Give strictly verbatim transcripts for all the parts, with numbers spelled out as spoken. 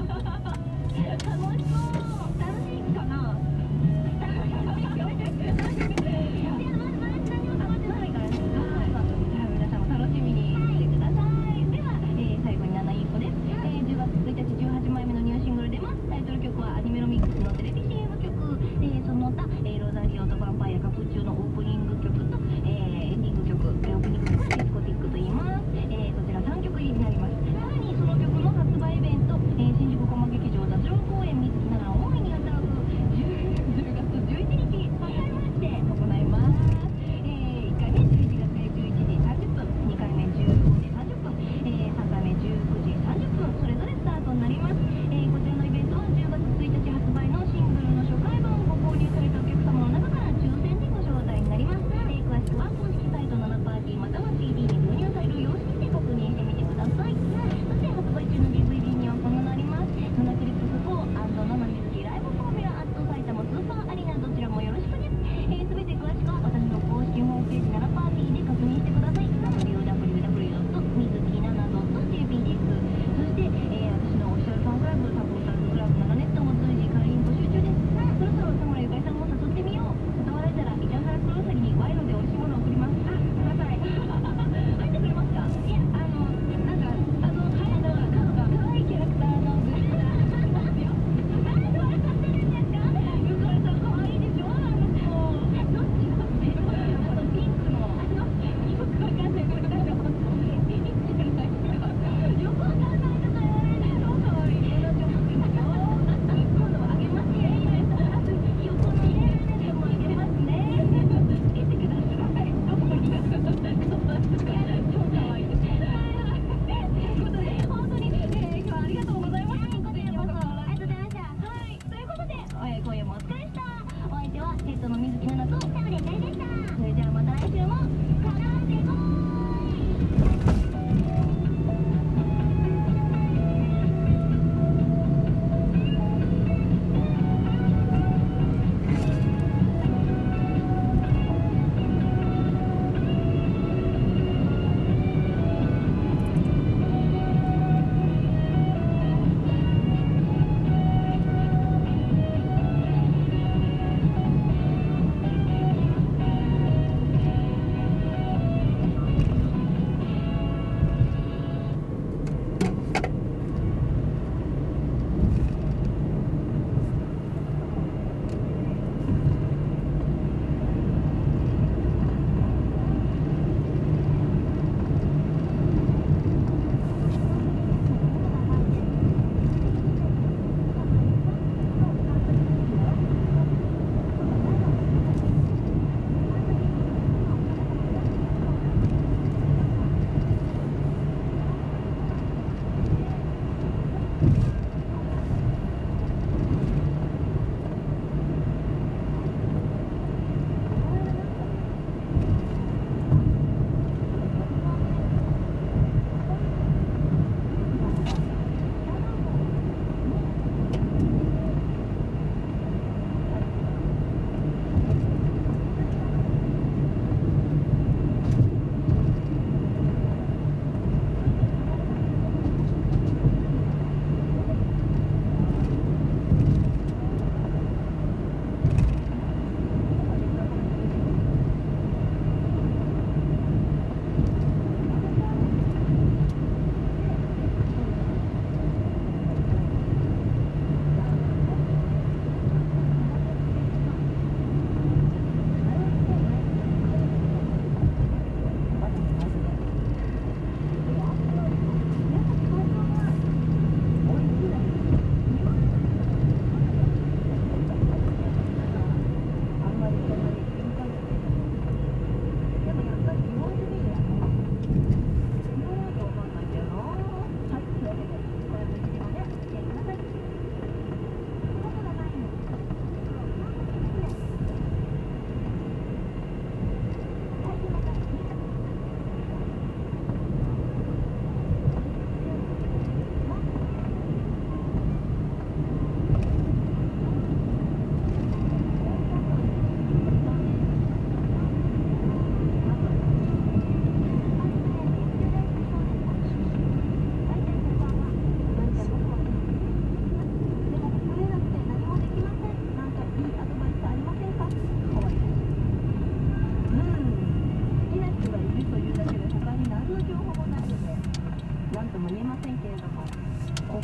新宿コマ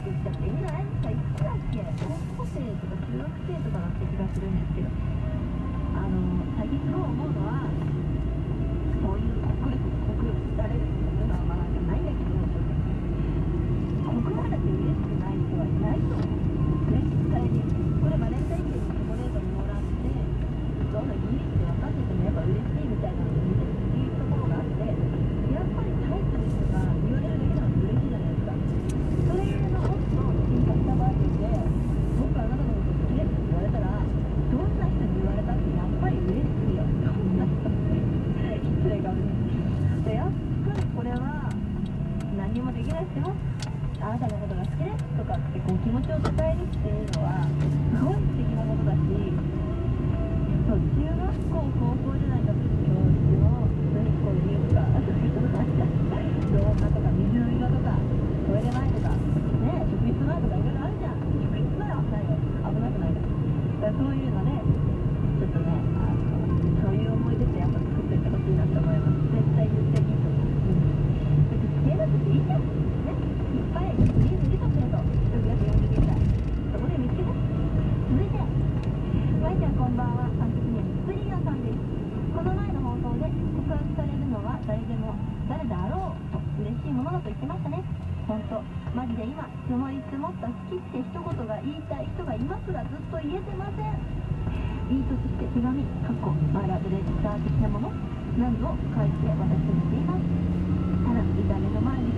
学したって意味ないですか？いくつだっけ、高校生とか中学生とかだった気がするんですけど、あの最近すごい思うのは、そういう国力国力誰ですっていうのはまあなんかないんだけど、ここまで嬉しくない人はいないと思う。絶対にこれバレンタインデーにチョコレートもらって、どんなギリって分かっててもやっぱ嬉しいみたいなのを見てるっていうところがあって、やっぱりタイプですとか言われるだけでも嬉しいじゃないですか。それのもっと進化したバージョンで、僕あなたのこと好きですって言われたら、どんな人に言われたってやっぱり嬉しいよ。どんな人って失礼かもしれないで、やっぱりこれは何にもできなくてもあなたのことが好きですとかってこう気持ちを伝えるっていうのはすごい素敵なことだし、そう中学校高校時代の教室の何こういうとか、あとなんか廊下とか水飲み場とかトイレ前とかね、職員室前とかいろいろあるじゃん。職員室前はないよ、危なくないから。だからそういうのでちょっとね、あのそういう思い出ってやっぱ作っていってほしいなと思います。絶対絶対いいと思う。うん、別に付き合いだっていいじゃんね、いっぱいリーズリゾットやと一人だけよんじゅうげんだいそこで見つけて。続いてまいちゃんこんばんは。さんきつねんスリオンさんです。この前の放送で告白されるのは誰でも誰だろうと嬉しいものだと言ってましたね。本当マジで今積もり積もった好きって一言が言いたい人がいますがずっと言えてません。いい年して手紙過去まラブレター的なもの何度書いて私にしています。ただ見た目の前に